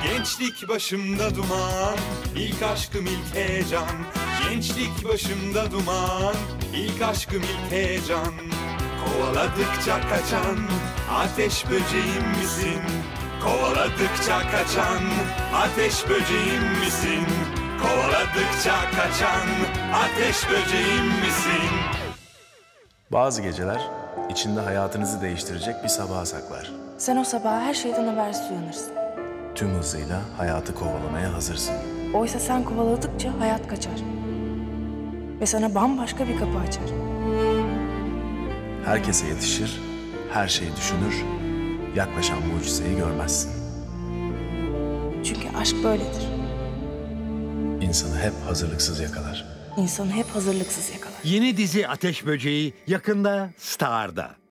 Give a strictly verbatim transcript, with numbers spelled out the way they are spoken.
Gençlik başımda duman, ilk aşkım ilk heyecan. Gençlik başımda duman, ilk aşkım ilk heyecan. Kovaladıkça kaçan ateş böceğim misin? Kovaladıkça kaçan ateş böceğim misin? Kovaladıkça kaçan ateş böceğim misin? Bazı geceler içinde hayatınızı değiştirecek bir sabaha saklar. Sen o sabaha her şeyden habersiz uyanırsın. Tüm hızıyla hayatı kovalamaya hazırsın. Oysa sen kovaladıkça hayat kaçar. Ve sana bambaşka bir kapı açar. Herkese yetişir, her şeyi düşünür, yaklaşan mucizeyi görmezsin. Çünkü aşk böyledir. İnsanı hep hazırlıksız yakalar. İnsanı hep hazırlıksız yakalar. Yeni dizi Ateş Böceği yakında Star'da.